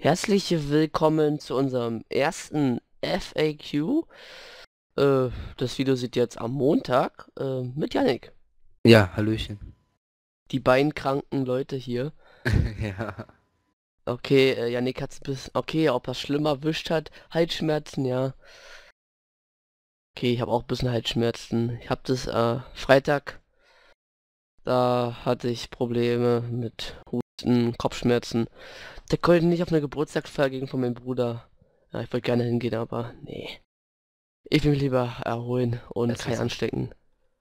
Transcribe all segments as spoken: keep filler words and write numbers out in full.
Herzlich willkommen zu unserem ersten F A Q. Äh, das Video sieht jetzt am Montag äh, mit Yannick. Ja, Hallöchen. Die beiden kranken Leute hier. Ja. Okay, äh, Yannick hat's bis. Okay, ob das schlimmer erwischt hat. Halsschmerzen, ja. Okay, ich habe auch ein bisschen Halsschmerzen. Ich habe das äh, Freitag. Da hatte ich Probleme mit Husten, Kopfschmerzen. Der konnte nicht auf eine Geburtstagsfeier gehen von meinem Bruder. Ja, ich wollte gerne hingehen, aber nee. Ich will mich lieber erholen und Besser kein so. anstecken.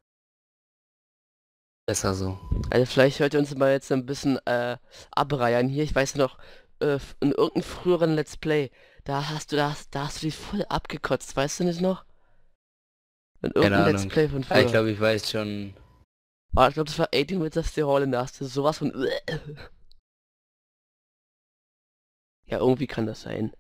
Besser so. Also vielleicht hört ihr uns mal jetzt ein bisschen äh, abreihen hier. Ich weiß noch, äh, in irgendeinem früheren Let's Play, da hast du das, da hast du die voll abgekotzt, weißt du nicht noch? In Keine irgendeinem Let's Ahnung. Play von Ah, ich früher. glaube, ich weiß schon. Ah, ich glaube, das war achtzehn with the Hall in da hast du sowas von. Ja, irgendwie kann das sein.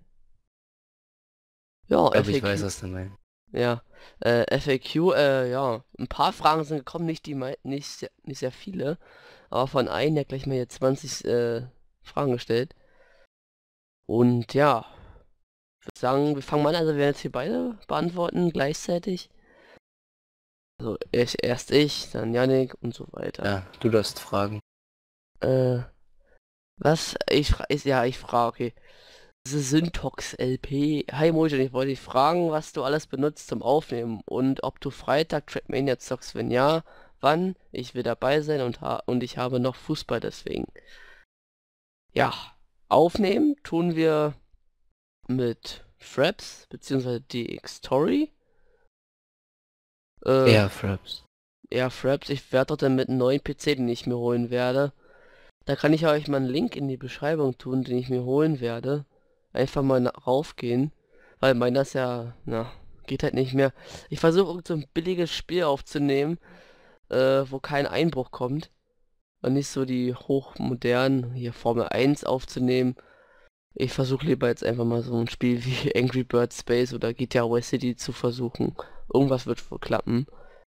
Ja, Ich glaube, ich weiß, F A Q. was du meinst. Ja, äh, F A Q, äh, ja, ein paar Fragen sind gekommen, nicht die mei- nicht sehr, nicht sehr viele, aber von einem, der gleich mal hier zwanzig äh, Fragen gestellt. Und ja, ich würde sagen, wir fangen mal an, also wir werden jetzt hier beide beantworten gleichzeitig. Also ich, erst ich, dann Yannick und so weiter. Ja, du darfst fragen. Äh, was? Ich frage, ja, ich frage, okay. Das ist Syntox L P. Hi Mojan, ich wollte dich fragen, was du alles benutzt zum Aufnehmen und ob du Freitag Trackmania zockst, wenn ja, wann? Ich will dabei sein und, ha und ich habe noch Fußball deswegen. Ja, aufnehmen tun wir mit Fraps bzw. D X Story. Äh, Ja, Fraps. ja, Fraps, ich werde dort dann mit einem neuen P C, den ich mir holen werde. Da kann ich euch mal einen Link in die Beschreibung tun, den ich mir holen werde. Einfach mal na- raufgehen, weil meiner ist ja, na, geht halt nicht mehr. Ich versuche irgend so ein billiges Spiel aufzunehmen, äh, wo kein Einbruch kommt. Und nicht so die hochmodernen, hier Formel eins aufzunehmen. Ich versuche lieber jetzt einfach mal so ein Spiel wie Angry Birds Space oder G T A Vice City zu versuchen. Irgendwas wird wohl klappen.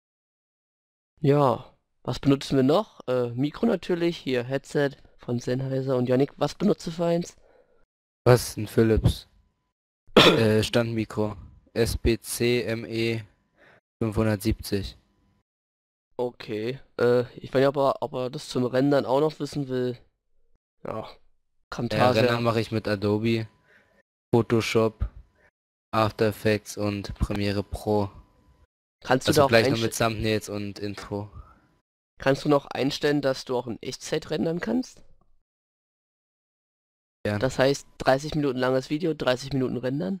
Ja, was benutzen wir noch? Äh, Mikro natürlich, hier Headset von Sennheiser und Yannick. Was benutzt du für eins? Was? Ein Philips. Äh, Standmikro. S B C M E fünfhundertsiebzig. Okay, äh, ich weiß nicht, ob er, ob er das zum Rendern auch noch wissen will. Ja, Ja, Camtasia. Rendern mache ich mit Adobe, Photoshop, After Effects und Premiere Pro. Kannst du da Also auch gleich noch mit einstellen, Thumbnails und Intro. kannst du noch einstellen, dass du auch in Echtzeit rendern kannst? Ja. Das heißt, dreißig Minuten langes Video, dreißig Minuten rendern?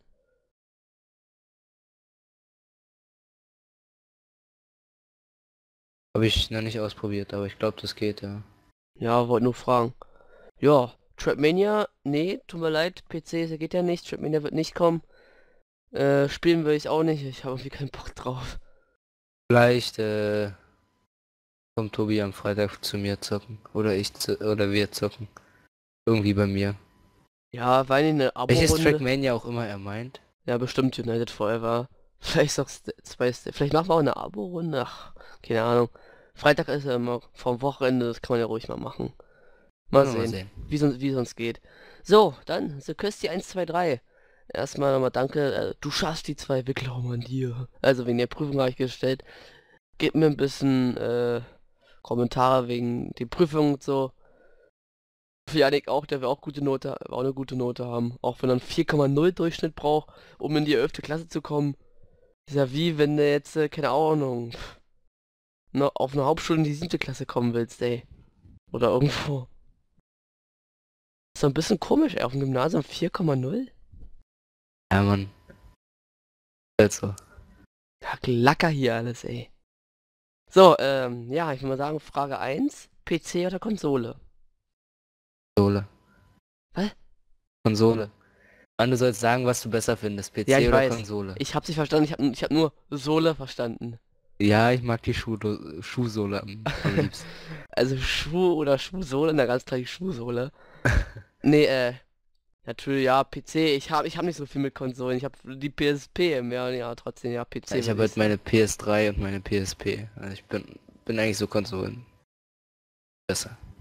Habe ich noch nicht ausprobiert, aber ich glaube, das geht, ja. Ja, wollte nur fragen. Ja, Trapmania, nee, tut mir leid, P C, das geht ja nicht, Trapmania wird nicht kommen. Äh, spielen will ich auch nicht, ich habe irgendwie keinen Bock drauf. Vielleicht, äh, kommt Tobi am Freitag zu mir zocken. Oder ich zu, oder wir zocken. Irgendwie bei mir. Ja, weil eine Welches Abo-Runde. Trackmania auch immer er meint. Ja, bestimmt United Forever. Vielleicht auch St- zwei, St- vielleicht machen wir auch eine Abo-Runde. Ach, keine Ahnung. Freitag ist ja immer vom Wochenende, das kann man ja ruhig mal machen. Mal Können wir mal sehen, sehen. wie sonst, wie sonst geht. So, dann, The Kösti eins zwei drei. Erstmal nochmal danke, äh, du schaffst die zwei, wir glauben an dir. Also wegen der Prüfung habe ich gestellt. Gib mir ein bisschen äh, Kommentare wegen die Prüfung und so. Für Janik auch, der will auch gute Note, auch eine gute Note haben. Auch wenn er einen vier Komma null Durchschnitt braucht, um in die elfte Klasse zu kommen. Ist ja wie wenn du jetzt, äh, keine Ahnung, ne, auf eine Hauptschule in die siebte Klasse kommen willst, ey. Oder irgendwo. Ist doch ein bisschen komisch, ey, auf dem Gymnasium vier Komma null? Ja, Mann. Also. Ja, Glacker hier alles, ey. So, ähm, ja, ich würde mal sagen, Frage eins. P C oder Konsole? Konsole. Was? Konsole. Mann, du sollst sagen, was du besser findest. Ja, P C ich oder weiß. Konsole? Ich hab's nicht verstanden, ich hab, ich hab nur Sohle verstanden. Ja, ich mag die Schuh Schuhsohle am, am liebsten. Also Schuh oder Schuhsohle, na ganz klar die Schuhsohle. Nee, äh, natürlich, ja, P C. Ich habe ich hab nicht so viel mit Konsolen. Ich habe die P S P im Jahr, ja, trotzdem, ja, Ja, P C ich habe würde ich halt sagen. meine P S drei und meine P S P. Also ich bin, bin eigentlich so Konsolen. Besser.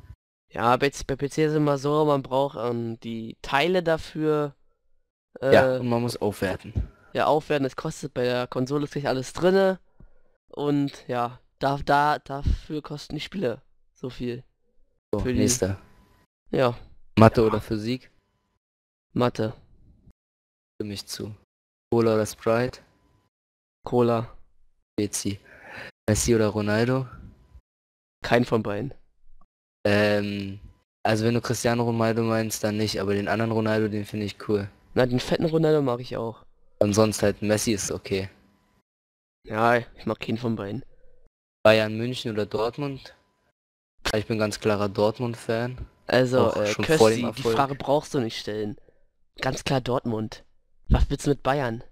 Ja, bei, bei P C ist es immer so, man braucht ähm, die Teile dafür Ja, äh, und man muss aufwerten. ja aufwerten. Das kostet bei der Konsole ist gleich alles drinne. Und ja, da, da, dafür kosten die Spiele so viel. So, Für die, nächster. ja, Mathe oder ja, Physik? Mathe, Für mich zu. Cola oder Sprite? Cola, Spezi. Messi oder Ronaldo? kein von beiden. Ähm, also wenn du Cristiano Ronaldo meinst, dann nicht, aber den anderen Ronaldo, den finde ich cool. Na, den fetten Ronaldo mag ich auch. Und sonst halt Messi ist okay. Ja, ich mag keinen von beiden. Bayern München oder Dortmund? Ich bin ganz klarer Dortmund-Fan. Also, Auch äh, schon vor dem Kösti, die Frage Erfolg. brauchst du nicht stellen. Ganz klar Dortmund. Was willst du mit Bayern?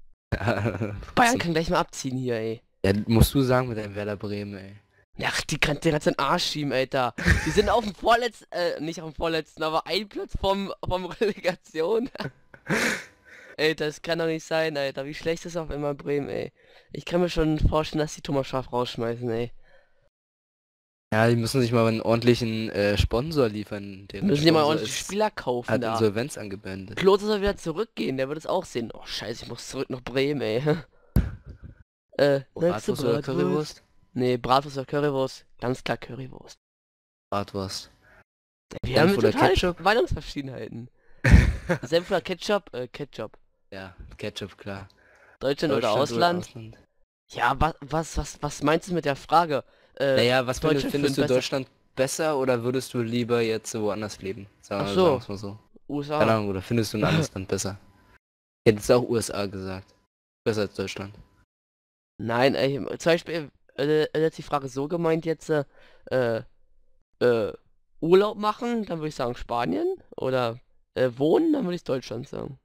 Bayern kann gleich mal abziehen hier, ey. Ja, musst du sagen mit deinem Werder Bremen, ey. Ach, die kann dir ganz den Arsch schieben, Alter. Die sind auf dem vorletzten, äh, nicht auf dem vorletzten, aber ein Platz vom, vom Relegation. Ey, das kann doch nicht sein, Alter. Wie schlecht ist auf einmal Bremen, ey. Ich kann mir schon vorstellen, dass die Thomas Schaaf rausschmeißen, ey. Ja, die müssen sich mal einen ordentlichen äh, Sponsor liefern. Deren Müssen die mal Sponsor ordentlich ist, Spieler kaufen hat da. Insolvenz angemeldet. Klose soll wieder zurückgehen, der wird es auch sehen. Oh, scheiße, ich muss zurück nach Bremen, ey. äh, nächste Bratwurst oder Currywurst? Nee, Bratwurst oder Currywurst. Ganz klar Currywurst. Bratwurst. Wir haben Senf oder total Ketchup? Meinungsverschiedenheiten. Senf oder Ketchup? Äh, Ketchup. Ja, Ketchup, klar. Deutschland, oder Deutschland Ausland? oder Ausland? Ja, was, was, was, was meinst du mit der Frage? Äh, Naja, was findest, Deutschland findest für du ein besser. Deutschland besser oder würdest du lieber jetzt woanders leben? Sagen, Ach wir- so. sagen wir's mal so. U S A. Keine Ahnung, oder findest du ein anderes Land besser? Hättest du auch U S A gesagt. Besser als Deutschland. Nein, ey, zum Beispiel, äh, äh, ist die Frage so gemeint jetzt, äh, äh, äh, Urlaub machen, dann würde ich sagen Spanien. Oder äh, wohnen, dann würde ich Deutschland sagen.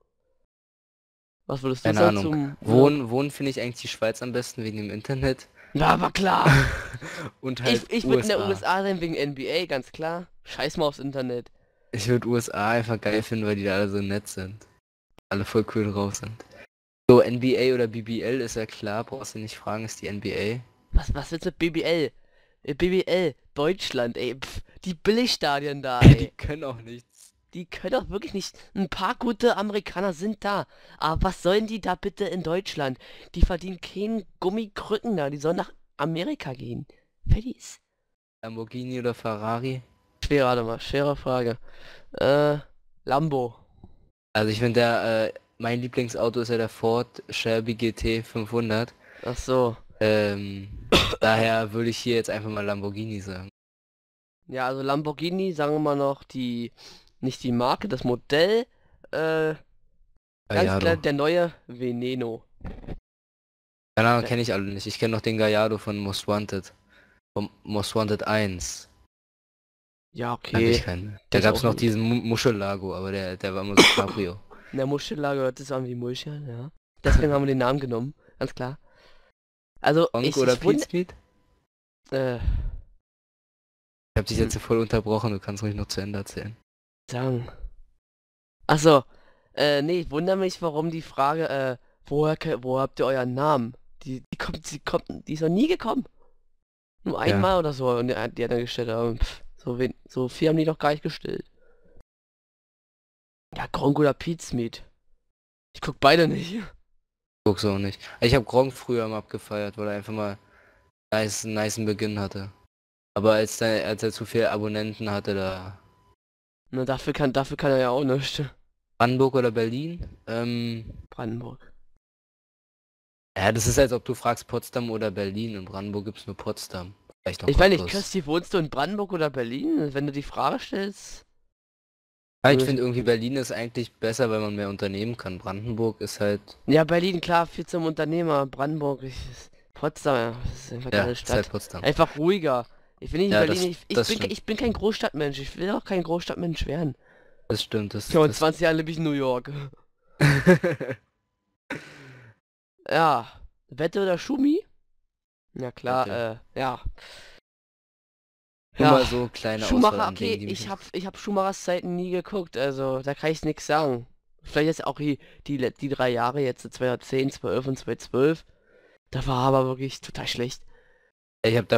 Was würdest du Keine sagen Ahnung. zum Urlaub? Wohnen, wohnen finde ich eigentlich die Schweiz am besten wegen dem Internet. Ja, aber klar. Und halt Ich, ich würde in der U S A. U S A sein wegen N B A, ganz klar. Scheiß mal aufs Internet. Ich würde U S A einfach geil finden, weil die da alle so nett sind. Alle voll cool drauf sind. So, N B A oder B B L ist ja klar, brauchst du nicht fragen, ist die N B A. Was, was willst du mit B B L? Äh, B B L, Deutschland, ey. Pff, die Billigstadien da, Die ey. können auch nichts. Die können doch wirklich nicht. Ein paar gute Amerikaner sind da. Aber was sollen die da bitte in Deutschland? Die verdienen keinen Gummikrücken da. Die sollen nach Amerika gehen. Fertig. Lamborghini oder Ferrari? Schwer, warte mal. Schwere Frage. Äh, Lambo. Also ich finde der, äh, mein Lieblingsauto ist ja der Ford Shelby G T fünfhundert. Ach so. Ähm, daher würde ich hier jetzt einfach mal Lamborghini sagen. Ja, also Lamborghini, sagen wir mal noch die, nicht die Marke, das Modell, äh, ganz Gallardo. klar der neue Veneno. Keine Ahnung, kenne ich alle nicht. Ich kenne noch den Gallardo von Most Wanted. Vom Most Wanted eins. Ja, Kann ich okay. keinen. Da Das gab es auch noch nicht. diesen Mu Muschellago, aber der, der war immer so Cabrio. In der Muschelage hört es an wie Muscheln, ja. Deswegen haben wir den Namen genommen, ganz klar. Also, Gronk ich, oder ich wund- Pete Smith? äh, Ich hab dich jetzt hier voll unterbrochen, du kannst ruhig noch zu Ende erzählen. sagen. Achso, äh, nee, ich wundere mich, warum die Frage, äh, woher, ke- woher habt ihr euren Namen? Die, die kommt, die kommt, die ist noch nie gekommen. Nur Ja. einmal oder so, und die, die hat dann gestellt, aber pff, so, wen, so viel haben die noch gar nicht gestellt. Ja, Gronk oder Pete Smith. Ich guck beide nicht. Guck's auch nicht. Ich habe Gronk früher mal abgefeiert, weil er einfach mal nice, einen nicen Beginn hatte. Aber als, der, als er zu viele Abonnenten hatte, da... Na, dafür kann, dafür kann er ja auch nichts. Brandenburg oder Berlin? Ähm, Brandenburg. ja, das ist, als ob du fragst Potsdam oder Berlin. In Brandenburg gibt's nur Potsdam. Vielleicht noch Ich meine nicht, Cottbus. Kösti, wohnst du in Brandenburg oder Berlin? Wenn du die Frage stellst. Ja, ich finde irgendwie Berlin ist eigentlich besser, weil man mehr unternehmen kann. Brandenburg ist halt... Ja, Berlin, klar, viel zum Unternehmer. Brandenburg, ich, Potsdam, ja, das ist einfach Ja, keine ist Stadt. halt Potsdam. Einfach ruhiger. Ich will nicht in Ja, Berlin, das- ich, ich, das bin, ke- stimmt. ich bin kein Großstadtmensch. Ich will auch kein Großstadtmensch werden. Das stimmt, das... Ja, in das zwanzig Jahren lebe ich in New York. Ja, Wette oder Schumi? Ja klar, Wette. äh, ja. Nur Ja, mal so kleine Auswahl Schumacher, an okay, Dingen, die mich ich hab, ich hab Schumachers Zeiten nie geguckt, also da kann ich nichts sagen. Vielleicht jetzt auch die, die, le- die drei Jahre jetzt, zweitausendzehn, zweitauself und zweitausendzwölf. Da war aber wirklich total schlecht. Ich habe da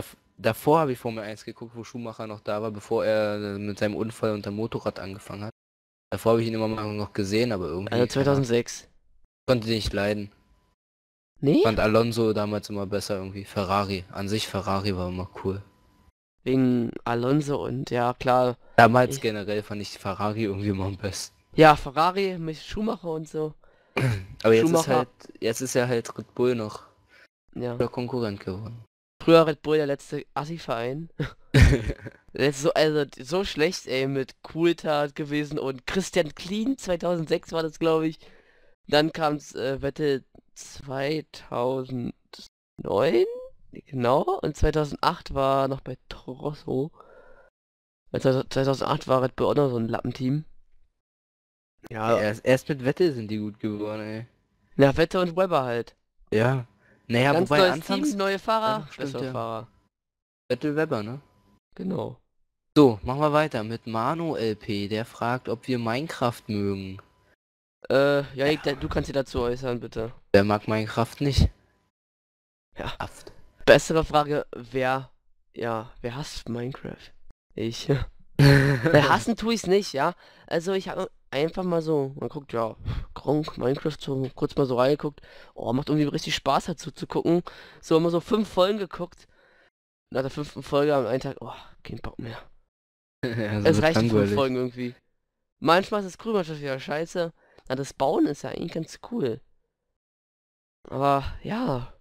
davor habe ich Formel eins geguckt, wo Schumacher noch da war, bevor er mit seinem Unfall unter dem Motorrad angefangen hat. Davor habe ich ihn immer mal noch gesehen, aber irgendwie Also keine Ahnung, zweitausendsechs. konnte ich nicht leiden. Nee? Fand Alonso damals immer besser irgendwie. Ferrari. An sich Ferrari war immer cool. Wegen Alonso und ja klar. Damals Ich, generell fand ich Ferrari irgendwie immer am besten. ja, Ferrari mit Schumacher und so. Aber jetzt ist Schumacher, halt, jetzt ist ja halt Red Bull noch ja. der Konkurrent geworden. Früher Red Bull der letzte Assi-Verein. Jetzt so, also so schlecht, ey, mit Coulthard gewesen und Christian Clean, zweitausendsechs war das, glaube ich. Dann kam's äh, Vettel zweitausendneun, genau, und zweitausendacht war noch bei Toro Rosso. Also zweitausendacht war Red Bull auch noch so ein Lappenteam. Ja, Erst, erst mit Vettel sind die gut geworden, ey. na, Vettel und Webber halt. Ja. Naja, Ganz wobei neues anfangs Team, neue Fahrer, Ja, stimmt, bessere ja. Fahrer. Vettel Weber, ne? Genau. So, machen wir weiter mit Manu L P, der fragt, ob wir Minecraft mögen. Äh, ja, du kannst dich dazu äußern, bitte. Wer mag Minecraft nicht? Ja. Haft. Bessere Frage, wer, ja, wer hasst Minecraft? Ich. Weil hassen tue ich's nicht, ja. Also ich habe einfach mal so, man guckt, ja, Gronk, Minecraft, so kurz mal so reingeguckt. Oh, macht irgendwie richtig Spaß dazu zu gucken. So immer so fünf Folgen geguckt. Nach der fünften Folge am einen Tag, oh, kein Bock mehr. Also Es wird reicht die fünf langweilig. Folgen irgendwie. Manchmal ist es cool, manchmal ist es wieder scheiße. Na, das Bauen ist ja eigentlich ganz cool. Aber, ja.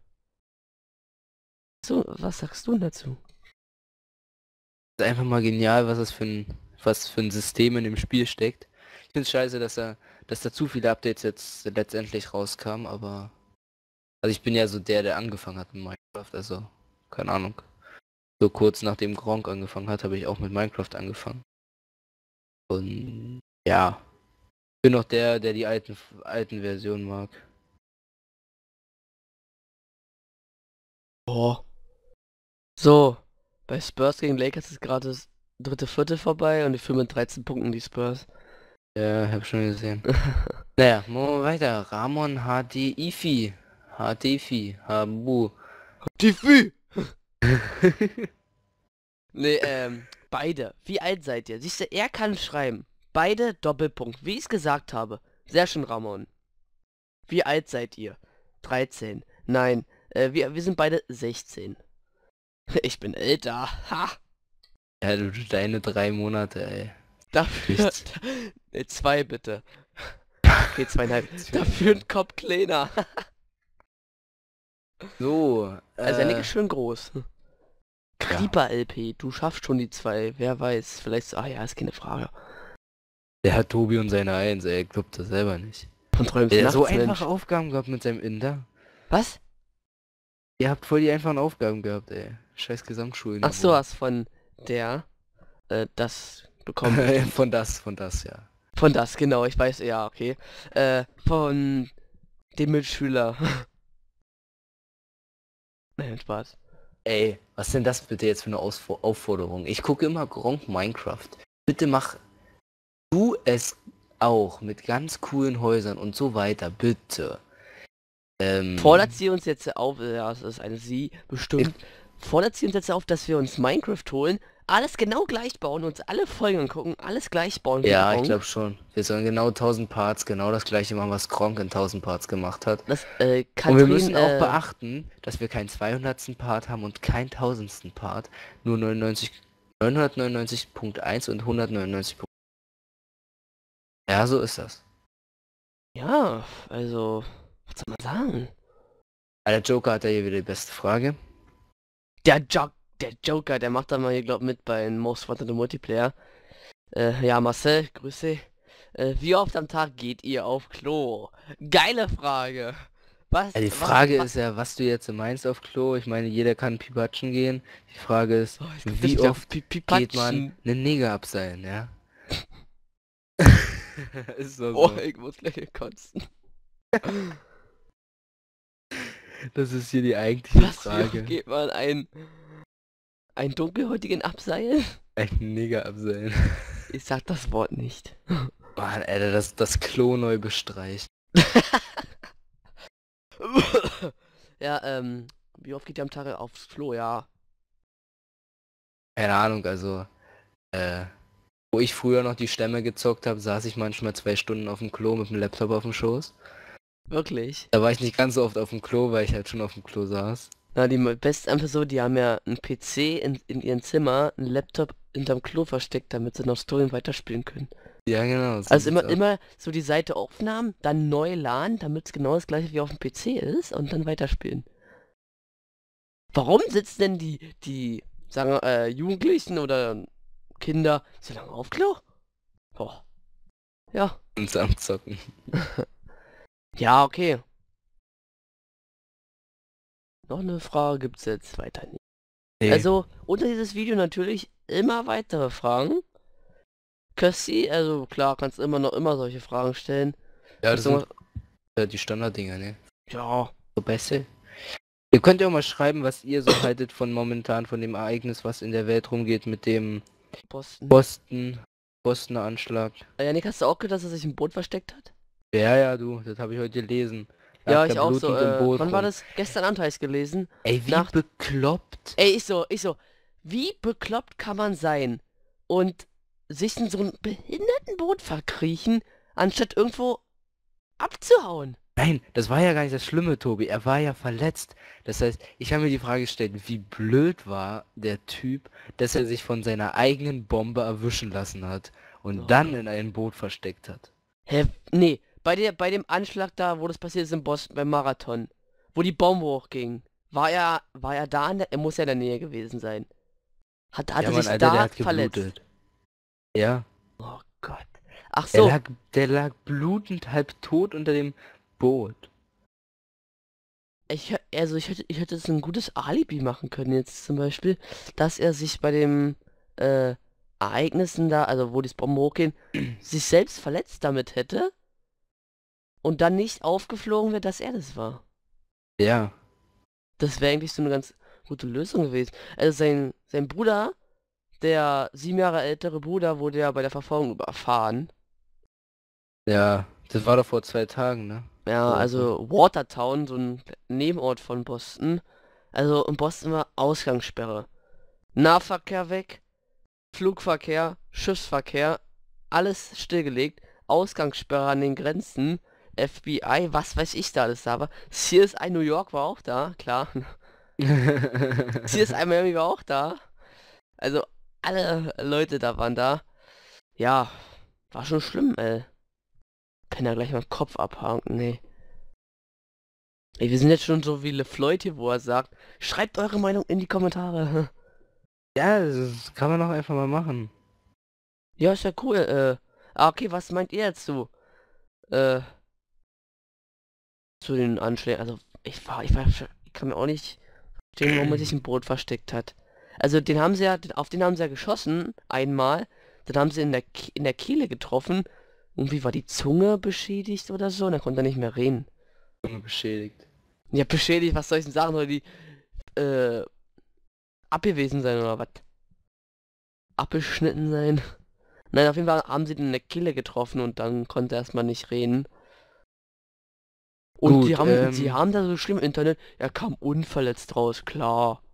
So, was sagst du denn dazu? Ist einfach mal genial, was es für ein, was für ein System in dem Spiel steckt. Ich finde es scheiße, dass da, dass da zu viele Updates jetzt letztendlich rauskamen, aber also ich bin ja so der, der angefangen hat mit Minecraft, also keine Ahnung. So kurz nachdem Gronk angefangen hat, habe ich auch mit Minecraft angefangen. Und ja, bin noch der, der die alten alten Versionen mag. Boah. So, bei Spurs gegen Lakers ist gerade das dritte Viertel vorbei und ich führe mit dreizehn Punkten die Spurs. Ja, hab schon gesehen. Naja, machen wir weiter. Ramon H D Ifi. H D Ifi. Habu. Tifi! Nee, ähm, beide. Wie alt seid ihr? Siehst du, er kann schreiben. Beide Doppelpunkt. Wie ich es gesagt habe. Sehr schön, Ramon. Wie alt seid ihr? dreizehn. Nein, äh, wir, wir sind beide sechzehn. Ich bin älter. Ha! Ja, du, deine drei Monate, ey. Dafür... Nichts. Ne, zwei bitte. Okay, zweieinhalb. Dafür ein Kopf kleiner. So, Also der Nick äh, ist schön groß. Creeper L P, du schaffst schon die zwei. Wer weiß, vielleicht so... Ah ja, ist keine Frage. der hat Tobi und seine Eins, ey, glaubt das selber nicht. Von träumst Der hat nachts, so Mensch. einfache Aufgaben gehabt mit seinem Inder. Was? Ihr habt voll die einfachen Aufgaben gehabt, ey. Scheiß Gesamtschulen. Ach so, hast von der äh, das bekommen. Von das, von das, ja. Von das, genau, ich weiß, ja, okay. Äh, von dem Mitschüler. Nein, Spaß. Ey, was denn das bitte jetzt für eine Ausf Aufforderung? Ich gucke immer Gronk Minecraft. Bitte mach du es auch mit ganz coolen Häusern und so weiter, bitte. Ähm, Fordert sie uns jetzt auf, ja, das ist eine sie, bestimmt. Fordert sie uns jetzt auf, dass wir uns Minecraft holen, alles genau gleich bauen, uns alle Folgen angucken, alles gleich bauen. wie ja, ich Gronk. glaube schon. Wir sollen genau tausend Parts, genau das gleiche machen, was Gronk in tausend Parts gemacht hat. Das, äh, Katrin, Und wir müssen auch äh, beachten, dass wir keinen zweihundertsten Part haben und keinen tausendsten Part. Nur neunundneunzig, neunhundertneunundneunzig Punkt eins und hundertneunundneunzig. Ja, so ist das. ja, also, was soll man sagen? Der Joker hat ja hier wieder die beste Frage. Der, jo der Joker, der macht da mal hier, glaub mit bei Most Wanted Multiplayer. Äh, ja, Marcel, Grüße. Äh, wie oft am Tag geht ihr auf Klo? Geile Frage. Was? Ja, die was- Frage was- ist ja, was du jetzt meinst auf Klo. Ich meine, jeder kann Pipatschen gehen. Die Frage ist, Oh, ich glaub, wie das ist oft Pi- geht Pipatschen. man einen Neger abseilen, ja? Ist so, Oh, so. ich muss gleich kotzen. Das ist hier die eigentliche Was, wie oft Frage. geht man ein... Ein dunkelhäutigen abseilen? Ein Neger abseilen. Ich sag das Wort nicht. Mann, Alter, das, das Klo neu bestreicht. Ja, ähm, wie oft geht ihr am Tag aufs Klo? Ja, Keine Ahnung, also, äh, wo ich früher noch die Stämme gezockt habe, saß ich manchmal zwei Stunden auf dem Klo mit dem Laptop auf dem Schoß. Wirklich. Da war ich nicht ganz so oft auf dem Klo, weil ich halt schon auf dem Klo saß. Na, die me- besten einfach so, die haben ja einen P C in, in ihrem Zimmer, einen Laptop hinterm Klo versteckt, damit sie noch Storien weiterspielen können. Ja, genau, so Also sieht's immer, aus. immer so die Seite aufnahmen, dann neu laden, damit es genau das gleiche wie auf dem P C ist und dann weiterspielen. Warum sitzen denn die, die, sagen wir, äh, Jugendlichen oder Kinder so lange auf Klo? Boah. Ja. Uns am Zocken. Ja, okay. Noch eine Frage gibt's jetzt weiter nicht. Nee. Also, unter dieses Video natürlich immer weitere Fragen. Kössi, also klar, kannst immer noch immer solche Fragen stellen. Ja, Hast das du sind noch- äh, die Standarddinger, ne? Ja, So besser. Ihr könnt ja auch mal schreiben, was ihr so haltet von momentan, von dem Ereignis, was in der Welt rumgeht mit dem Boston. Boston, Bostoner Anschlag. Äh, Janik, hast du auch gehört, dass er sich im Boot versteckt hat? Ja, ja, du, das habe ich heute gelesen. Lag Ja, da ich auch so. blutend im Äh, Boot wann war rum. das? Gestern Abend habe ich's gelesen. Ey, wie Nach- bekloppt. Ey, ich so, ich so, wie bekloppt kann man sein und sich in so ein behinderten Boot verkriechen, anstatt irgendwo abzuhauen? Nein, das war ja gar nicht das Schlimme, Tobi. Er war ja verletzt. Das heißt, ich habe mir die Frage gestellt, wie blöd war der Typ, dass er sich von seiner eigenen Bombe erwischen lassen hat und Oh dann Gott. in ein Boot versteckt hat. Hä? Nee, bei der, bei dem Anschlag da, wo das passiert ist in Boston beim Marathon, wo die Bombe hochging, war er, war er da in der, er muss ja in der Nähe gewesen sein. Hat, hat Ja, er Mann, sich Alter, der da hat verletzt? geblutet. Ja, Oh Gott. Ach der so, lag, der lag blutend halb tot unter dem Boot. ich, hö- also ich hätte, ich hätte es ein gutes Alibi machen können jetzt zum Beispiel, dass er sich bei dem äh, Ereignissen da, also wo die Bomben hochgehen, sich selbst verletzt damit hätte und dann nicht aufgeflogen wäre, dass er das war. Ja, Das wäre eigentlich so eine ganz gute Lösung gewesen. Also sein, sein Bruder, der sieben Jahre ältere Bruder, wurde ja bei der Verfolgung überfahren. ja, das war doch vor zwei Tagen, ne? Ja, Oder so. also Watertown, so ein Nebenort von Boston. Also in Boston war Ausgangssperre. Nahverkehr weg, Flugverkehr, Schiffsverkehr, alles stillgelegt. Ausgangssperre an den Grenzen. F B I, was weiß ich da alles da war. C S I New York war auch da, klar. C S I Miami war auch da. Also alle Leute da waren da. Ja, war schon schlimm, ey. Kann ja gleich mal den Kopf abhaken, nee. Ey, wir sind jetzt schon so wie LeFloid hier, wo er sagt, schreibt eure Meinung in die Kommentare. Ja, das kann man doch einfach mal machen. Ja, ist ja cool, äh. Ah, okay, was meint ihr jetzt zu? Äh, zu den Anschlägen? Also, ich war, ich war, ich kann mir auch nicht verstehen, warum er sich im Boot versteckt hat. Also, den haben sie ja, auf den haben sie ja geschossen, einmal. Dann haben sie in der, K- in der Kehle getroffen. Irgendwie war die Zunge beschädigt oder so, und dann konnte er nicht mehr reden. Beschädigt. Ja, beschädigt, was soll ich denn sagen? Soll die, äh, abgewesen sein oder was? Abgeschnitten sein? Nein, auf jeden Fall haben sie den in der Kehle getroffen und dann konnte er erstmal nicht reden. Und Gut, die haben, ähm, sie haben da so schlimm im Internet, er kam unverletzt raus, klar.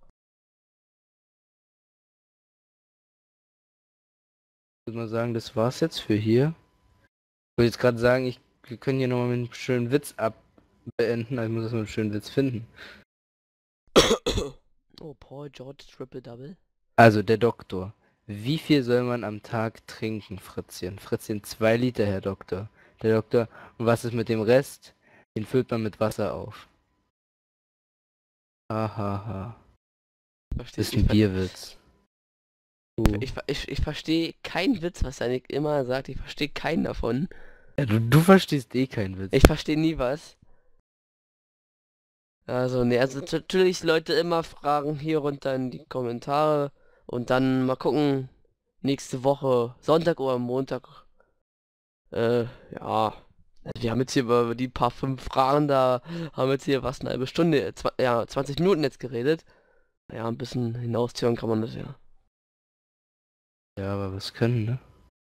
Ich würde mal sagen, das war's jetzt für hier. Ich wollte jetzt gerade sagen, ich, wir können hier nochmal mit einem schönen Witz abbeenden, also ich muss erstmal einen schönen Witz finden. Oh, Paul George Triple Double. Also, der Doktor. Wie viel soll man am Tag trinken, Fritzchen? Fritzchen, zwei Liter, Herr Doktor. Der Doktor, und was ist mit dem Rest? Den füllt man mit Wasser auf. Hahaha. Versteh, Ist ich, ein ver- Bierwitz. Uh. ich, ver- ich, ich verstehe keinen Witz, was er nicht immer sagt. Ich verstehe keinen davon. Ja, du, du verstehst eh keinen Witz. Ich verstehe nie was. Also, ne, also natürlich Leute immer Fragen hier runter in die Kommentare und dann mal gucken, nächste Woche, Sonntag oder Montag. Äh, ja. Also wir haben jetzt hier über die paar fünf Fragen da, haben jetzt hier was eine halbe Stunde, äh, zwa- ja, zwanzig Minuten jetzt geredet. Ja, ein bisschen hinauszögern kann man das ja. Ja, aber was können, ne?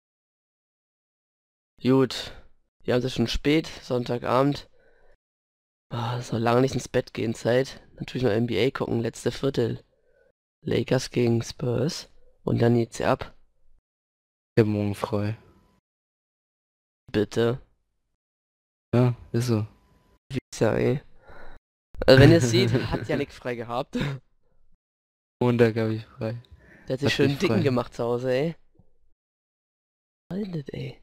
Gut. Wir haben es ja schon spät, Sonntagabend. Ah, so lange nicht ins Bett gehen Zeit. Natürlich noch N B A gucken, letzte Viertel. Lakers gegen Spurs. Und dann geht's ja ab. Ich hab morgen frei. Bitte. Ja, ist so. Wichser, ey. Also wenn ihr es seht, hat Yannick frei gehabt. Montag habe ich frei. Der hat sich Hat schön mich dicken frei. gemacht zu Hause, ey. Alter, ey.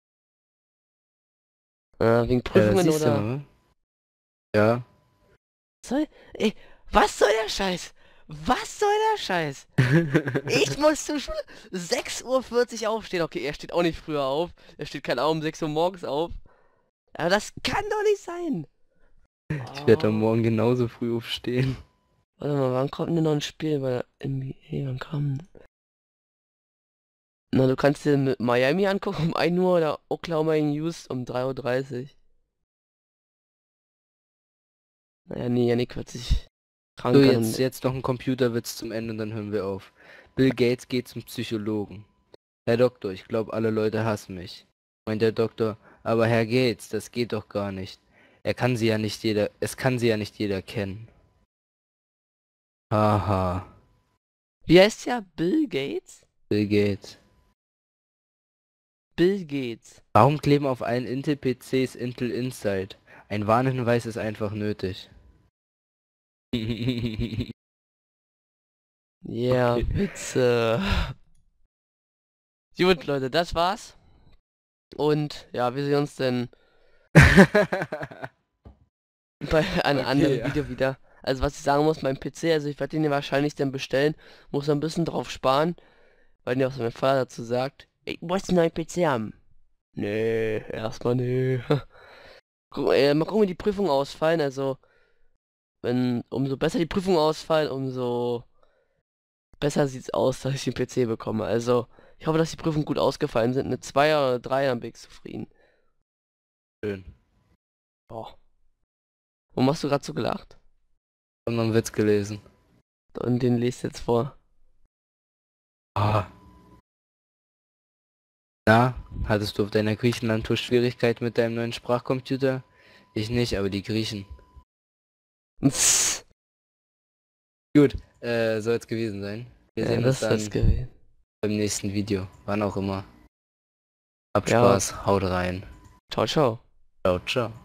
Äh, wegen Ja, das Prüfungen siehst du oder... mal. Ja. Soll... Ey, was soll der Scheiß? Was soll der Scheiß? Ich muss zur Schule sechs Uhr vierzig aufstehen. Okay, er steht auch nicht früher auf. Er steht keine Ahnung um sechs Uhr morgens auf. Aber das kann doch nicht sein. Ich werde am Oh. Morgen genauso früh aufstehen. Warte mal, wann kommt denn noch ein Spiel bei der N B A? Wann kommt? Na, du kannst dir mit Miami angucken um ein Uhr oder Oklahoma in Houston um drei Uhr dreißig. Naja, nee, Yannick wird sich krank So, an jetzt, und... jetzt noch ein Computerwitz zum Ende und dann hören wir auf. Bill Gates geht zum Psychologen. Herr Doktor, ich glaube, alle Leute hassen mich. Meint der Doktor, aber Herr Gates, das geht doch gar nicht. Er kann sie ja nicht jeder, es kann sie ja nicht jeder kennen. Haha, Wie heißt der? Bill Gates? Bill Gates. Bill Gates. Warum kleben auf allen Intel-P Cs Intel Inside? Ein Warnhinweis ist einfach nötig. Ja, Okay. Witze. Gut, Leute, das war's. Und ja, wir sehen uns dann bei einem Okay, anderen ja. Video wieder. Also was ich sagen muss, mein P C, also ich werde den ja wahrscheinlich dann bestellen, muss ein bisschen drauf sparen, weil mir auch so mein Vater dazu sagt, ich muss einen neuen P C haben. Nee, erstmal nee. Guck, äh, mal gucken, wie die Prüfungen ausfallen, also wenn umso besser die Prüfungen ausfallen, umso besser sieht's aus, dass ich den P C bekomme. Also ich hoffe, dass die Prüfungen gut ausgefallen sind. Eine zwei oder eine drei, dann bin ich zufrieden. Schön. Boah. Warum hast du gerade so gelacht? Hab noch einen Witz gelesen. Und den lest jetzt vor. Ah. Na, hattest du auf deiner Griechenland-Tour Schwierigkeit mit deinem neuen Sprachcomputer? Ich nicht, aber die Griechen. Psst. Gut, äh, soll es gewesen sein. Wir Ja, sehen uns das dann ist gewesen. beim nächsten Video. Wann auch immer. Habt Ja. Spaß, haut rein. Ciao, ciao. Ciao, ciao.